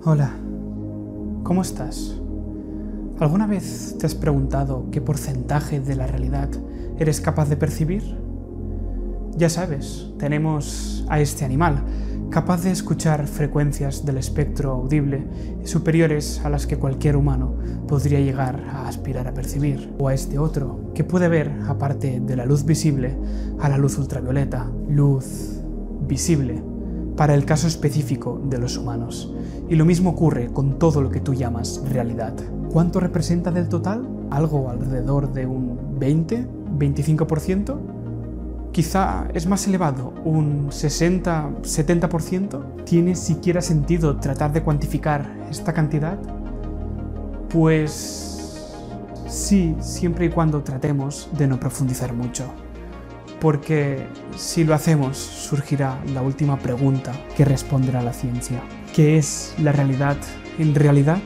Hola, ¿cómo estás? ¿Alguna vez te has preguntado qué porcentaje de la realidad eres capaz de percibir? Ya sabes, tenemos a este animal, capaz de escuchar frecuencias del espectro audible superiores a las que cualquier humano podría llegar a aspirar a percibir. O a este otro, que puede ver, aparte de la luz visible, a la luz ultravioleta, luz visible, para el caso específico de los humanos. Y lo mismo ocurre con todo lo que tú llamas realidad. ¿Cuánto representa del total? ¿Algo alrededor de un 20, 25%? Quizá es más elevado, un 60, 70%. ¿Tiene siquiera sentido tratar de cuantificar esta cantidad? Pues sí, siempre y cuando tratemos de no profundizar mucho. Porque si lo hacemos, surgirá la última pregunta que responderá la ciencia. ¿Qué es la realidad en realidad?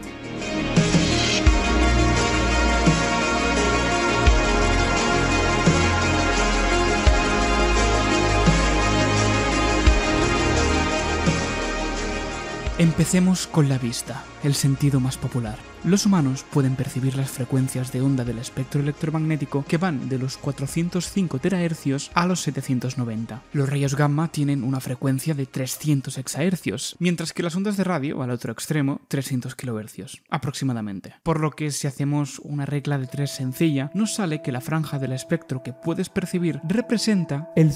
Empecemos con la vista, el sentido más popular. Los humanos pueden percibir las frecuencias de onda del espectro electromagnético que van de los 405 terahercios a los 790. Los rayos gamma tienen una frecuencia de 300 exahercios, mientras que las ondas de radio, al otro extremo, 300 kilohercios, aproximadamente. Por lo que si hacemos una regla de 3 sencilla, nos sale que la franja del espectro que puedes percibir representa el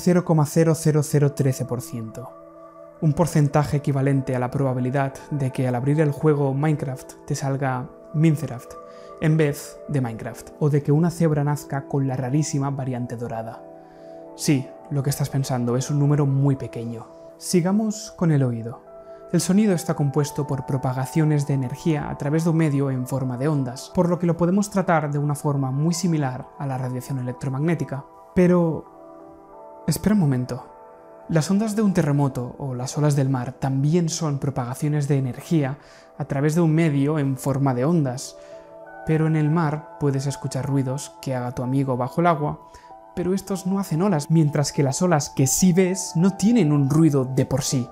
0,00013%. Un porcentaje equivalente a la probabilidad de que al abrir el juego Minecraft te salga Minecraft en vez de Minecraft, o de que una cebra nazca con la rarísima variante dorada. Sí, lo que estás pensando es un número muy pequeño. Sigamos con el oído. El sonido está compuesto por propagaciones de energía a través de un medio en forma de ondas, por lo que lo podemos tratar de una forma muy similar a la radiación electromagnética. Pero espera un momento. Las ondas de un terremoto o las olas del mar también son propagaciones de energía a través de un medio en forma de ondas. Pero en el mar puedes escuchar ruidos que haga tu amigo bajo el agua, pero estos no hacen olas, mientras que las olas que sí ves no tienen un ruido de por sí.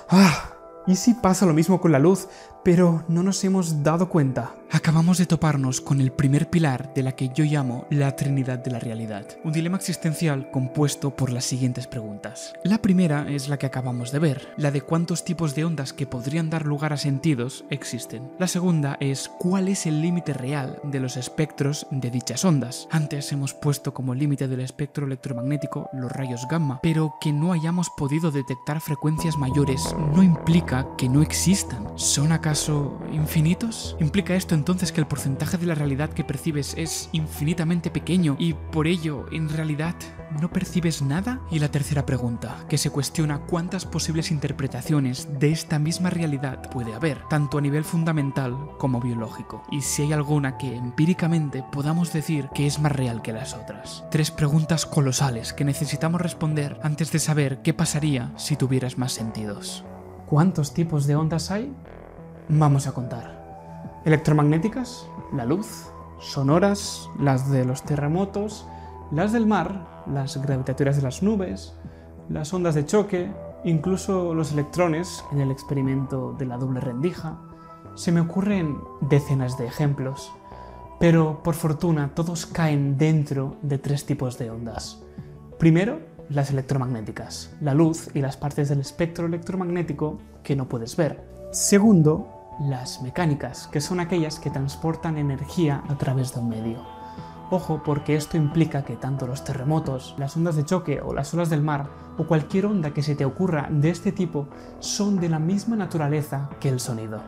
¿Y si pasa lo mismo con la luz, pero no nos hemos dado cuenta? Acabamos de toparnos con el primer pilar de la que yo llamo la Trinidad de la realidad. Un dilema existencial compuesto por las siguientes preguntas. La primera es la que acabamos de ver, la de cuántos tipos de ondas que podrían dar lugar a sentidos existen. La segunda es cuál es el límite real de los espectros de dichas ondas. Antes hemos puesto como límite del espectro electromagnético los rayos gamma, pero que no hayamos podido detectar frecuencias mayores no implica que no existan. ¿Son acaso infinitos? ¿Implica esto entonces que el porcentaje de la realidad que percibes es infinitamente pequeño y por ello, en realidad, no percibes nada? Y la tercera pregunta, que se cuestiona cuántas posibles interpretaciones de esta misma realidad puede haber, tanto a nivel fundamental como biológico, y si hay alguna que empíricamente podamos decir que es más real que las otras. 3 preguntas colosales que necesitamos responder antes de saber qué pasaría si tuvieras más sentidos. ¿Cuántos tipos de ondas hay? Vamos a contar. Electromagnéticas, la luz; sonoras, las de los terremotos; las del mar, las gravitatorias de las nubes; las ondas de choque, incluso los electrones en el experimento de la doble rendija. Se me ocurren decenas de ejemplos, pero por fortuna todos caen dentro de 3 tipos de ondas. Primero, las electromagnéticas, la luz y las partes del espectro electromagnético que no puedes ver. Segundo, las mecánicas, que son aquellas que transportan energía a través de un medio. Ojo, porque esto implica que tanto los terremotos, las ondas de choque o las olas del mar, o cualquier onda que se te ocurra de este tipo, son de la misma naturaleza que el sonido.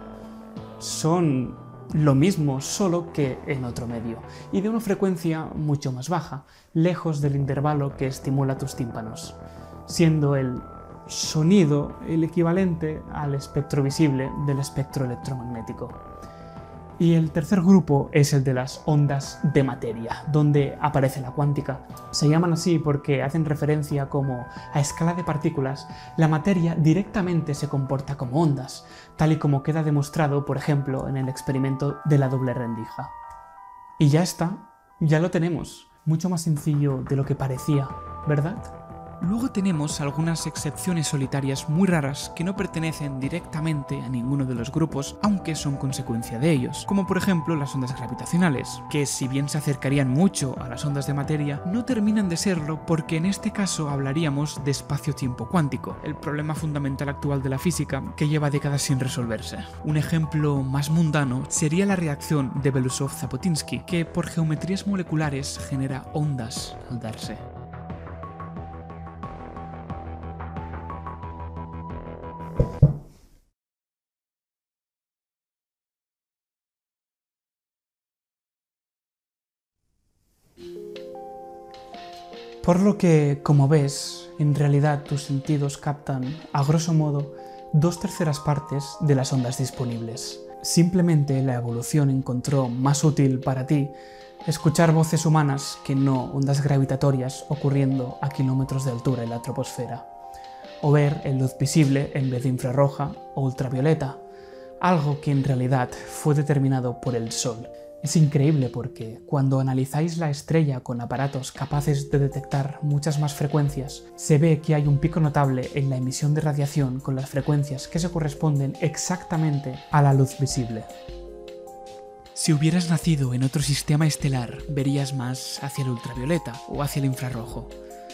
Son lo mismo, solo que en otro medio, y de una frecuencia mucho más baja, lejos del intervalo que estimula tus tímpanos, siendo el sonido el equivalente al espectro visible del espectro electromagnético. Y el tercer grupo es el de las ondas de materia, donde aparece la cuántica. Se llaman así porque hacen referencia como a escala de partículas, la materia directamente se comporta como ondas, tal y como queda demostrado, por ejemplo, en el experimento de la doble rendija. Y ya está, ya lo tenemos. Mucho más sencillo de lo que parecía, ¿verdad? Luego tenemos algunas excepciones solitarias muy raras que no pertenecen directamente a ninguno de los grupos, aunque son consecuencia de ellos, como por ejemplo las ondas gravitacionales, que si bien se acercarían mucho a las ondas de materia, no terminan de serlo porque en este caso hablaríamos de espacio-tiempo cuántico, el problema fundamental actual de la física que lleva décadas sin resolverse. Un ejemplo más mundano sería la reacción de Belousov-Zapotinsky, que por geometrías moleculares genera ondas al darse. Por lo que, como ves, en realidad tus sentidos captan, a grosso modo, 2/3 partes de las ondas disponibles. Simplemente la evolución encontró más útil para ti escuchar voces humanas que no ondas gravitatorias ocurriendo a kilómetros de altura en la troposfera, o ver en luz visible en vez de infrarroja o ultravioleta, algo que en realidad fue determinado por el Sol. Es increíble porque cuando analizáis la estrella con aparatos capaces de detectar muchas más frecuencias, se ve que hay un pico notable en la emisión de radiación con las frecuencias que se corresponden exactamente a la luz visible. Si hubieras nacido en otro sistema estelar, verías más hacia el ultravioleta o hacia el infrarrojo.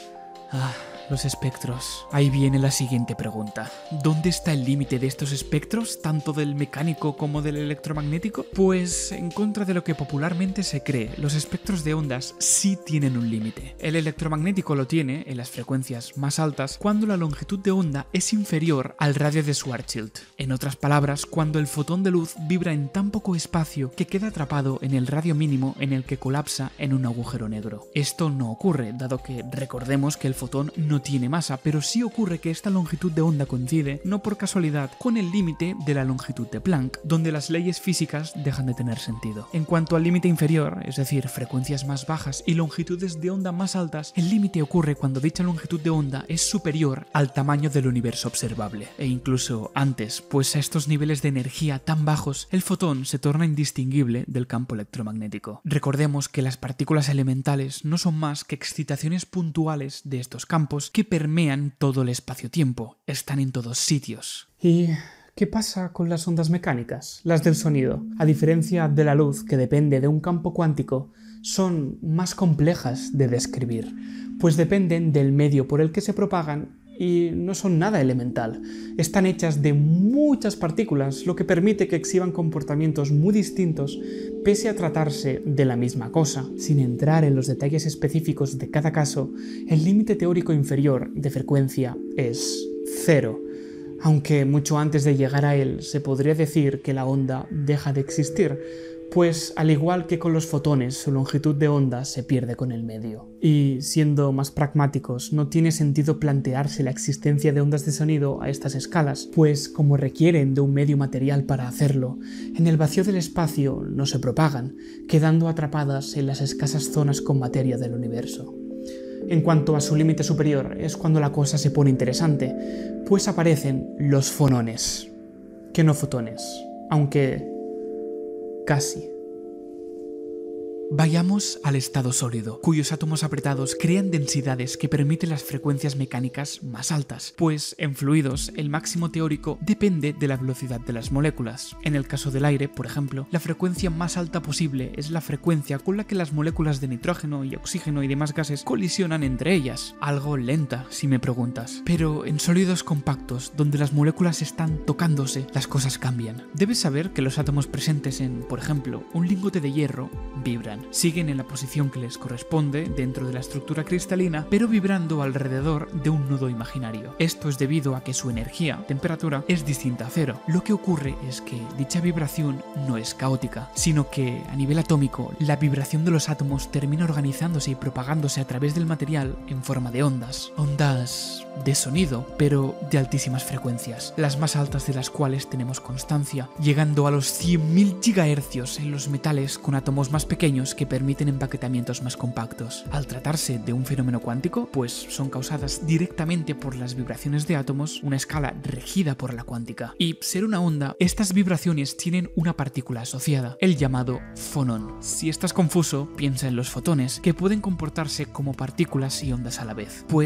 Los espectros. Ahí viene la siguiente pregunta. ¿Dónde está el límite de estos espectros, tanto del mecánico como del electromagnético? Pues, en contra de lo que popularmente se cree, los espectros de ondas sí tienen un límite. El electromagnético lo tiene en las frecuencias más altas cuando la longitud de onda es inferior al radio de Schwarzschild. En otras palabras, cuando el fotón de luz vibra en tan poco espacio que queda atrapado en el radio mínimo en el que colapsa en un agujero negro. Esto no ocurre, dado que recordemos que el fotón no tiene masa, pero sí ocurre que esta longitud de onda coincide, no por casualidad, con el límite de la longitud de Planck, donde las leyes físicas dejan de tener sentido. En cuanto al límite inferior, es decir, frecuencias más bajas y longitudes de onda más altas, el límite ocurre cuando dicha longitud de onda es superior al tamaño del universo observable, e incluso antes, pues a estos niveles de energía tan bajos, el fotón se torna indistinguible del campo electromagnético. Recordemos que las partículas elementales no son más que excitaciones puntuales de estos campos que permean todo el espacio-tiempo, están en todos sitios. ¿Y qué pasa con las ondas mecánicas, las del sonido? A diferencia de la luz, que depende de un campo cuántico, son más complejas de describir, pues dependen del medio por el que se propagan y no son nada elemental. Están hechas de muchas partículas, lo que permite que exhiban comportamientos muy distintos pese a tratarse de la misma cosa. Sin entrar en los detalles específicos de cada caso, el límite teórico inferior de frecuencia es 0, aunque mucho antes de llegar a él se podría decir que la onda deja de existir, pues al igual que con los fotones, su longitud de onda se pierde con el medio. Y siendo más pragmáticos, no tiene sentido plantearse la existencia de ondas de sonido a estas escalas, pues como requieren de un medio material para hacerlo, en el vacío del espacio no se propagan, quedando atrapadas en las escasas zonas con materia del universo. En cuanto a su límite superior, es cuando la cosa se pone interesante, pues aparecen los fonones, que no fotones, aunque casi. Vayamos al estado sólido, cuyos átomos apretados crean densidades que permiten las frecuencias mecánicas más altas, pues en fluidos el máximo teórico depende de la velocidad de las moléculas. En el caso del aire, por ejemplo, la frecuencia más alta posible es la frecuencia con la que las moléculas de nitrógeno y oxígeno y demás gases colisionan entre ellas. Algo lenta, si me preguntas. Pero en sólidos compactos, donde las moléculas están tocándose, las cosas cambian. Debes saber que los átomos presentes en, por ejemplo, un lingote de hierro vibran. Siguen en la posición que les corresponde dentro de la estructura cristalina, pero vibrando alrededor de un nudo imaginario. Esto es debido a que su energía, temperatura, es distinta a cero. Lo que ocurre es que dicha vibración no es caótica, sino que a nivel atómico, la vibración de los átomos termina organizándose y propagándose a través del material en forma de ondas. Ondas de sonido, pero de altísimas frecuencias, las más altas de las cuales tenemos constancia, llegando a los 100.000 GHz en los metales con átomos más pequeños que permiten empaquetamientos más compactos. Al tratarse de un fenómeno cuántico, pues son causadas directamente por las vibraciones de átomos, una escala regida por la cuántica. Y ser una onda, estas vibraciones tienen una partícula asociada, el llamado fonón. Si estás confuso, piensa en los fotones, que pueden comportarse como partículas y ondas a la vez. Pues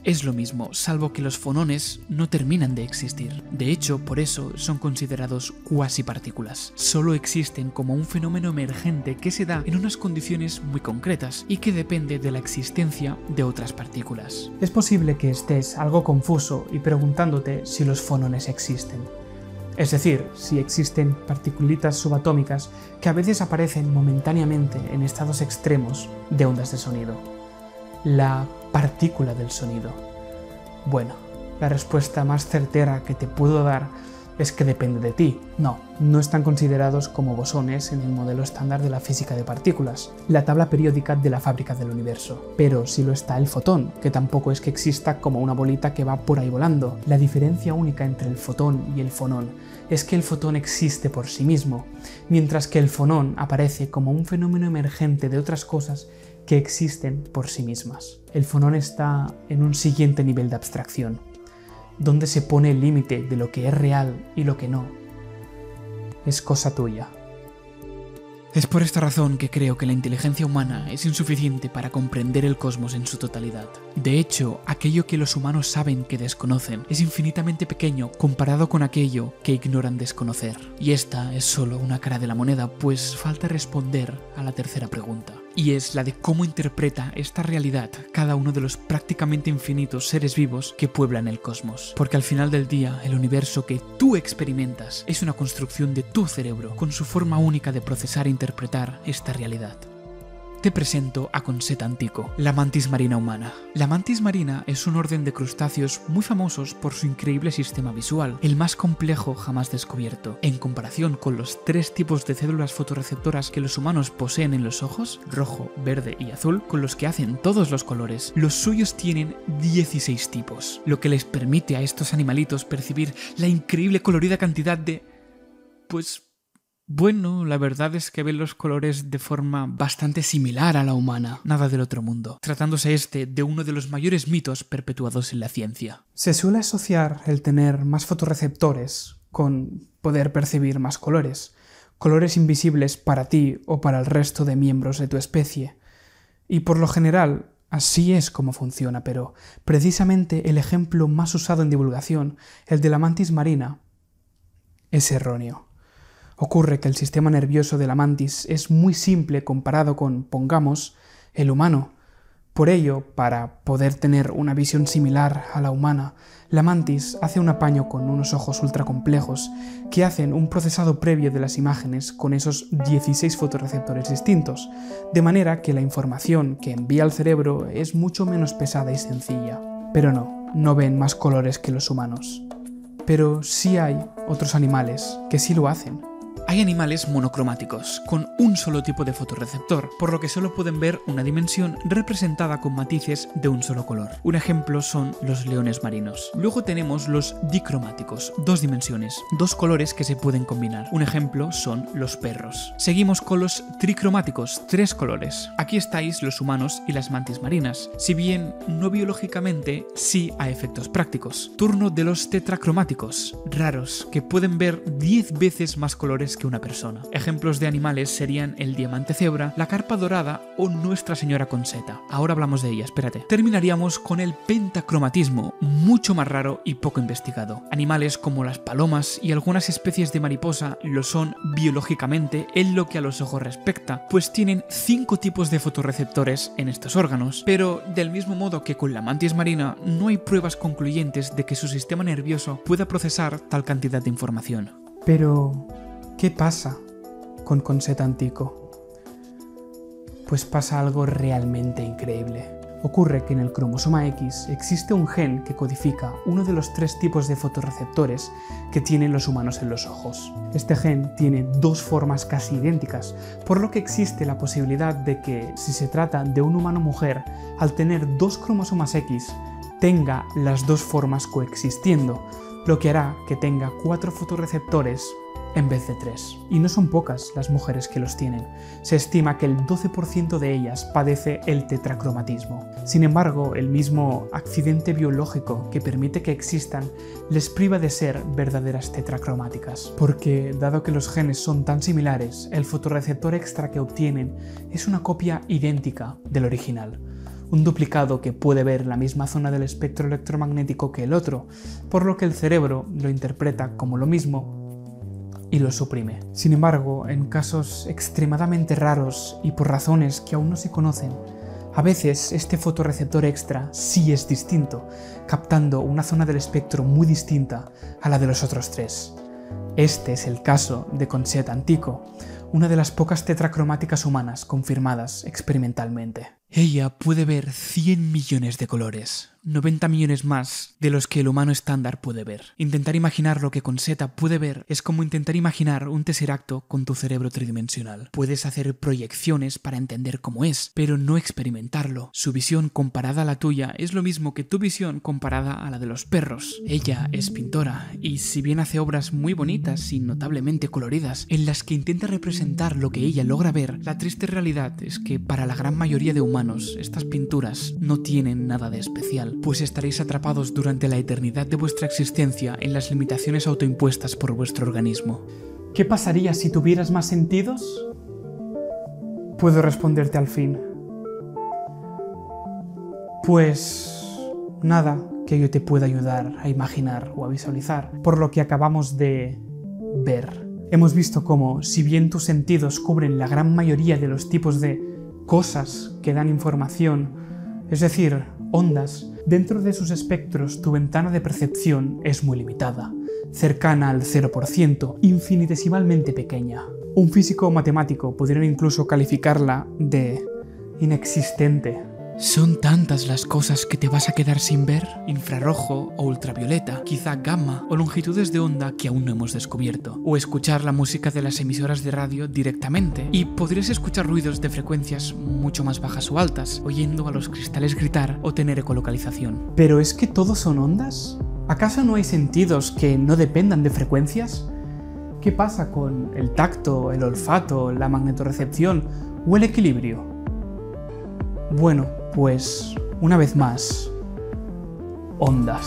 es lo mismo, salvo que los fonones no terminan de existir. De hecho, por eso son considerados cuasipartículas. Solo existen como un fenómeno emergente que se da en unas condiciones muy concretas y que depende de la existencia de otras partículas. Es posible que estés algo confuso y preguntándote si los fonones existen. Es decir, si existen partículas subatómicas que a veces aparecen momentáneamente en estados extremos de ondas de sonido. La partícula del sonido. Bueno, la respuesta más certera que te puedo dar es que depende de ti. No están considerados como bosones en el modelo estándar de la física de partículas, la tabla periódica de la fábrica del universo. Pero sí lo está el fotón, que tampoco es que exista como una bolita que va por ahí volando. La diferencia única entre el fotón y el fonón es que el fotón existe por sí mismo, mientras que el fonón aparece como un fenómeno emergente de otras cosas que existen por sí mismas. El fonón está en un siguiente nivel de abstracción, donde se pone el límite de lo que es real y lo que no. Es cosa tuya. Es por esta razón que creo que la inteligencia humana es insuficiente para comprender el cosmos en su totalidad. De hecho, aquello que los humanos saben que desconocen es infinitamente pequeño comparado con aquello que ignoran desconocer. Y esta es solo una cara de la moneda, pues falta responder a la tercera pregunta. Y es la de cómo interpreta esta realidad cada uno de los prácticamente infinitos seres vivos que pueblan el cosmos. Porque al final del día, el universo que tú experimentas es una construcción de tu cerebro, con su forma única de procesar e interpretar esta realidad. Te presento a Conseta Antico, la mantis marina humana. La mantis marina es un orden de crustáceos muy famosos por su increíble sistema visual, el más complejo jamás descubierto. En comparación con los 3 tipos de células fotorreceptoras que los humanos poseen en los ojos, rojo, verde y azul, con los que hacen todos los colores, los suyos tienen 16 tipos, lo que les permite a estos animalitos percibir la increíble colorida cantidad de... Bueno, la verdad es que ven los colores de forma bastante similar a la humana, nada del otro mundo, tratándose de uno de los mayores mitos perpetuados en la ciencia. Se suele asociar el tener más fotorreceptores con poder percibir más colores, colores invisibles para ti o para el resto de miembros de tu especie. Y por lo general, así es como funciona, pero precisamente el ejemplo más usado en divulgación, el de la mantis marina, es erróneo. Ocurre que el sistema nervioso de la mantis es muy simple comparado con, pongamos, el humano. Por ello, para poder tener una visión similar a la humana, la mantis hace un apaño con unos ojos ultra complejos que hacen un procesado previo de las imágenes con esos 16 fotorreceptores distintos, de manera que la información que envía al cerebro es mucho menos pesada y sencilla. Pero no ven más colores que los humanos. Pero sí hay otros animales que sí lo hacen. Hay animales monocromáticos, con un solo tipo de fotorreceptor, por lo que solo pueden ver una dimensión representada con matices de un solo color. Un ejemplo son los leones marinos. Luego tenemos los dicromáticos, 2 dimensiones, 2 colores que se pueden combinar. Un ejemplo son los perros. Seguimos con los tricromáticos, 3 colores. Aquí estáis los humanos y las mantis marinas, si bien no biológicamente, sí a efectos prácticos. Turno de los tetracromáticos, raros, que pueden ver 10 veces más colores que una persona. Ejemplos de animales serían el diamante cebra, la carpa dorada o Nuestra Señora Conseta. Ahora hablamos de ella, espérate. Terminaríamos con el pentacromatismo, mucho más raro y poco investigado. Animales como las palomas y algunas especies de mariposa lo son biológicamente en lo que a los ojos respecta, pues tienen 5 tipos de fotorreceptores en estos órganos, pero del mismo modo que con la mantis marina no hay pruebas concluyentes de que su sistema nervioso pueda procesar tal cantidad de información. Pero ¿qué pasa con Conseta Antico? Pues pasa algo realmente increíble. Ocurre que en el cromosoma X existe un gen que codifica uno de los 3 tipos de fotorreceptores que tienen los humanos en los ojos. Este gen tiene 2 formas casi idénticas, por lo que existe la posibilidad de que, si se trata de un humano mujer, al tener 2 cromosomas X, tenga las 2 formas coexistiendo, lo que hará que tenga 4 fotorreceptores en vez de 3. Y no son pocas las mujeres que los tienen. Se estima que el 12% de ellas padece el tetracromatismo. Sin embargo, el mismo accidente biológico que permite que existan les priva de ser verdaderas tetracromáticas. Porque, dado que los genes son tan similares, el fotorreceptor extra que obtienen es una copia idéntica del original. un duplicado que puede ver la misma zona del espectro electromagnético que el otro, por lo que el cerebro lo interpreta como lo mismo y lo suprime. Sin embargo, en casos extremadamente raros y por razones que aún no se conocen, a veces este fotorreceptor extra sí es distinto, captando una zona del espectro muy distinta a la de los otros tres. Este es el caso de Concetta Antico, una de las pocas tetracromáticas humanas confirmadas experimentalmente. Ella puede ver 100 millones de colores, 90 millones más de los que el humano estándar puede ver. Intentar imaginar lo que Concetta puede ver es como intentar imaginar un tesseracto con tu cerebro tridimensional. Puedes hacer proyecciones para entender cómo es, pero no experimentarlo. Su visión comparada a la tuya es lo mismo que tu visión comparada a la de los perros. Ella es pintora, y si bien hace obras muy bonitas y notablemente coloridas, en las que intenta representar lo que ella logra ver, la triste realidad es que para la gran mayoría de humanos estas pinturas no tienen nada de especial, pues estaréis atrapados durante la eternidad de vuestra existencia en las limitaciones autoimpuestas por vuestro organismo. ¿Qué pasaría si tuvieras más sentidos? Puedo responderte al fin. Pues nada que yo te pueda ayudar a imaginar o a visualizar, por lo que acabamos de ver. Hemos visto cómo, si bien tus sentidos cubren la gran mayoría de los tipos de cosas que dan información, es decir, ondas, dentro de sus espectros tu ventana de percepción es muy limitada, cercana al 0%, infinitesimalmente pequeña. Un físico o matemático podría incluso calificarla de inexistente. ¿Son tantas las cosas que te vas a quedar sin ver? Infrarrojo o ultravioleta, quizá gamma o longitudes de onda que aún no hemos descubierto. O escuchar la música de las emisoras de radio directamente. Y podrías escuchar ruidos de frecuencias mucho más bajas o altas, oyendo a los cristales gritar o tener ecolocalización. ¿Pero es que todos son ondas? ¿Acaso no hay sentidos que no dependan de frecuencias? ¿Qué pasa con el tacto, el olfato, la magnetorrecepción o el equilibrio? Bueno, pues una vez más, ondas.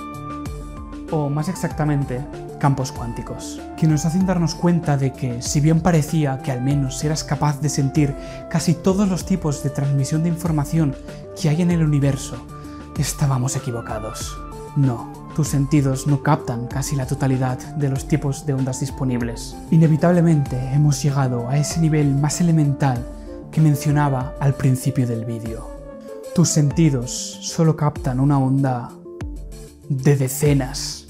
O más exactamente, campos cuánticos, que nos hacen darnos cuenta de que, si bien parecía que al menos eras capaz de sentir casi todos los tipos de transmisión de información que hay en el universo, estábamos equivocados. No, tus sentidos no captan casi la totalidad de los tipos de ondas disponibles. Inevitablemente hemos llegado a ese nivel más elemental que mencionaba al principio del vídeo. Tus sentidos solo captan una onda de decenas,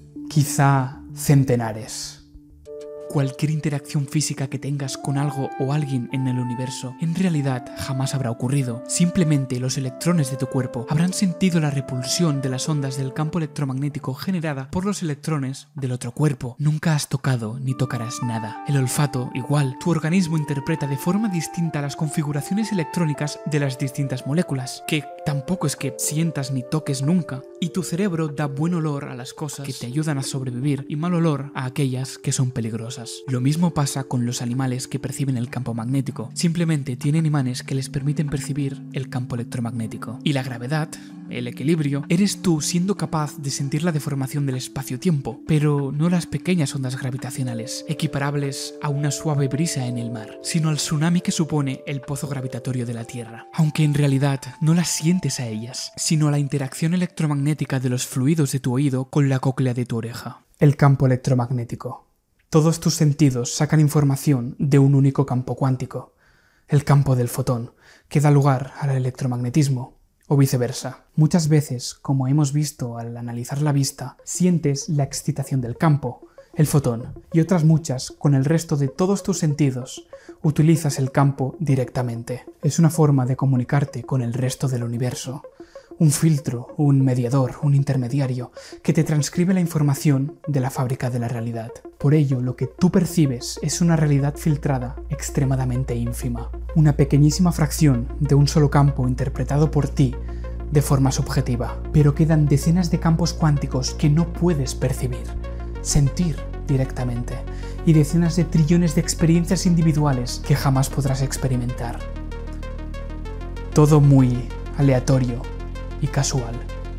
quizá centenares. Cualquier interacción física que tengas con algo o alguien en el universo en realidad jamás habrá ocurrido. Simplemente los electrones de tu cuerpo habrán sentido la repulsión de las ondas del campo electromagnético generada por los electrones del otro cuerpo. Nunca has tocado ni tocarás nada. El olfato, igual. Tu organismo interpreta de forma distinta las configuraciones electrónicas de las distintas moléculas, que tampoco es que sientas ni toques nunca. Y tu cerebro da buen olor a las cosas que te ayudan a sobrevivir y mal olor a aquellas que son peligrosas. Lo mismo pasa con los animales que perciben el campo magnético. Simplemente tienen imanes que les permiten percibir el campo electromagnético. Y la gravedad, el equilibrio, eres tú siendo capaz de sentir la deformación del espacio-tiempo, pero no las pequeñas ondas gravitacionales, equiparables a una suave brisa en el mar, sino al tsunami que supone el pozo gravitatorio de la Tierra. Aunque en realidad no las sientes a ellas, sino a la interacción electromagnética de los fluidos de tu oído con la cóclea de tu oreja. El campo electromagnético. Todos tus sentidos sacan información de un único campo cuántico, el campo del fotón, que da lugar al electromagnetismo, o viceversa. Muchas veces, como hemos visto al analizar la vista, sientes la excitación del campo, el fotón, y otras muchas, con el resto de todos tus sentidos, utilizas el campo directamente. Es una forma de comunicarte con el resto del universo. Un filtro, un mediador, un intermediario, que te transcribe la información de la fábrica de la realidad. Por ello, lo que tú percibes es una realidad filtrada extremadamente ínfima. Una pequeñísima fracción de un solo campo interpretado por ti de forma subjetiva. Pero quedan decenas de campos cuánticos que no puedes percibir, sentir directamente, y decenas de trillones de experiencias individuales que jamás podrás experimentar. Todo muy aleatorio y casual.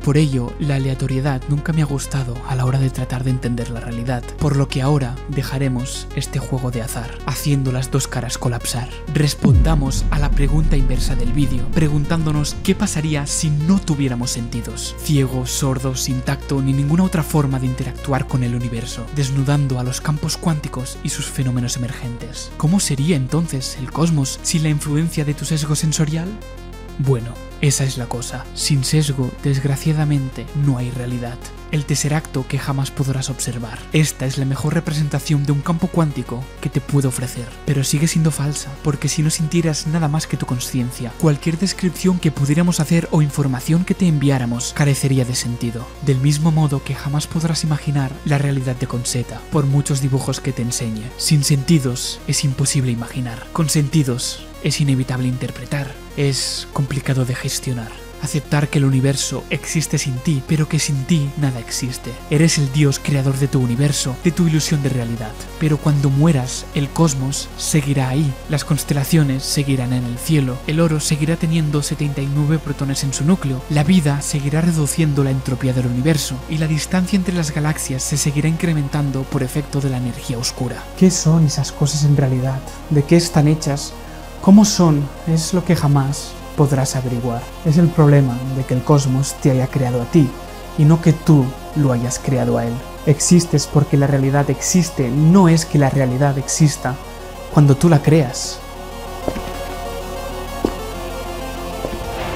Por ello, la aleatoriedad nunca me ha gustado a la hora de tratar de entender la realidad, por lo que ahora dejaremos este juego de azar, haciendo las dos caras colapsar. Respondamos a la pregunta inversa del vídeo, preguntándonos qué pasaría si no tuviéramos sentidos, ciegos, sordos, sin tacto ni ninguna otra forma de interactuar con el universo, desnudando a los campos cuánticos y sus fenómenos emergentes. ¿Cómo sería entonces el cosmos sin la influencia de tu sesgo sensorial? Bueno, esa es la cosa. Sin sesgo, desgraciadamente, no hay realidad. El tesseracto que jamás podrás observar. Esta es la mejor representación de un campo cuántico que te puedo ofrecer. Pero sigue siendo falsa, porque si no sintieras nada más que tu conciencia, cualquier descripción que pudiéramos hacer o información que te enviáramos carecería de sentido. Del mismo modo que jamás podrás imaginar la realidad de Conseta, por muchos dibujos que te enseñe. Sin sentidos es imposible imaginar. Con sentidos es inevitable interpretar. Es complicado de gestionar. Aceptar que el universo existe sin ti, pero que sin ti nada existe. Eres el Dios creador de tu universo, de tu ilusión de realidad. Pero cuando mueras, el cosmos seguirá ahí. Las constelaciones seguirán en el cielo. El oro seguirá teniendo 79 protones en su núcleo. La vida seguirá reduciendo la entropía del universo. Y la distancia entre las galaxias se seguirá incrementando por efecto de la energía oscura. ¿Qué son esas cosas en realidad? ¿De qué están hechas? ¿Cómo son? Es lo que jamás podrás averiguar. Es el problema de que el cosmos te haya creado a ti y no que tú lo hayas creado a él. Existes porque la realidad existe, no es que la realidad exista cuando tú la creas.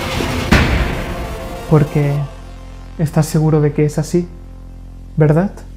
Porque estás seguro de que es así, ¿verdad?